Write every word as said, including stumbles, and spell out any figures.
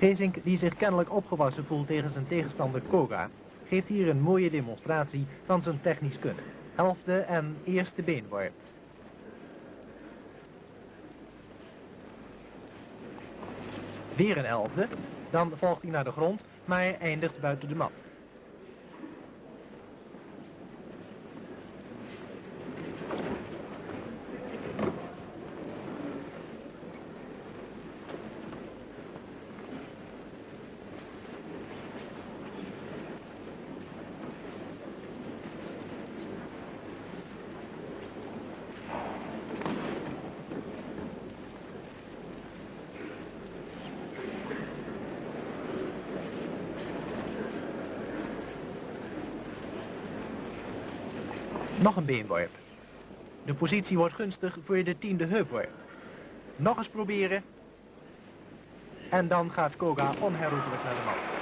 Geesink, die zich kennelijk opgewassen voelt tegen zijn tegenstander Koga, geeft hier een mooie demonstratie van zijn technisch kunnen. Elfde en eerste beenworp. Weer een elfde, dan volgt hij naar de grond, maar eindigt buiten de mat. Nog een beenworp. De positie wordt gunstig voor de tiende heupworp. Nog eens proberen. En dan gaat Koga onherroepelijk naar de mat.